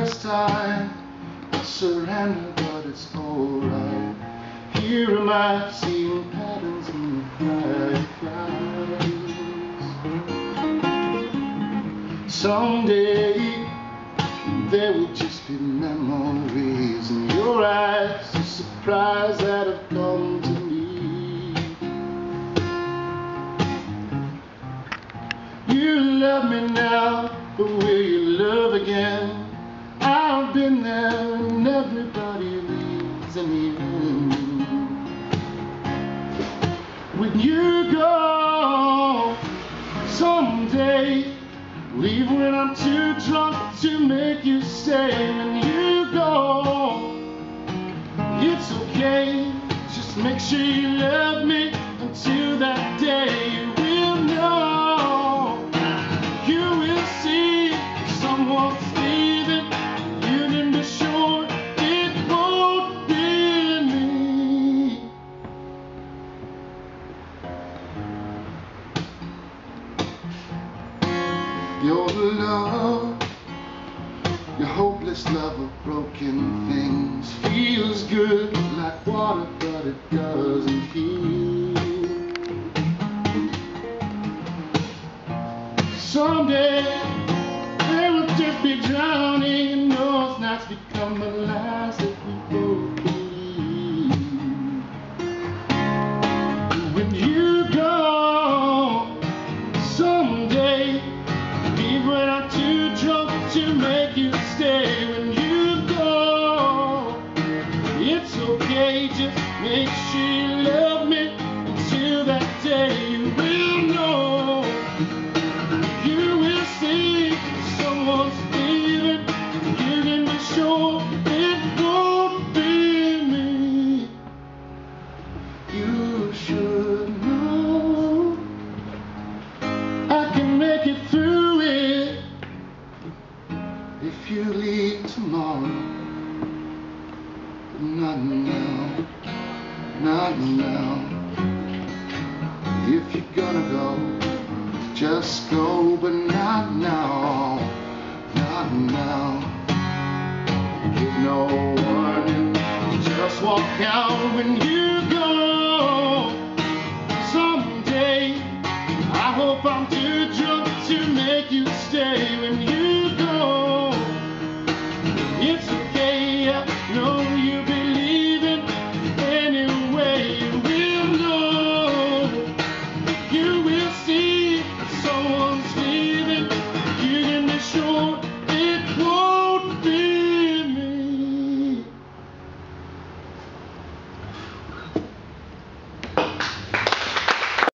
first time I surrender, but it's alright. Here am I, seeing patterns in the fireflies. Someday there will just be memories in your eyes, a surprise that have come to me. You love me now, but will you love again? I've been there and everybody leaves in the end. When you go someday, leave when I'm too drunk to make you stay. When you go, it's okay, just make sure you love me until that day. You will know, you will see someone's leaving. You can be sure it won't be me. Your love, your hopeless love of broken things, feels good like water, but it doesn't heal. Someday they will just be drowning, and those nights become the lies that we both believe. When you go someday, leave when I'm too drunk to make you stay. When you go, it's okay, just make sure you love me until that day. You will know, you will see someone's leaving. You can be sure it won't be me. You should know I can make it through it if you leave tomorrow. But not now, not now. If you're gonna go, just go, but not now, not now. Give no warning, just walk out. When you go someday, I hope I'm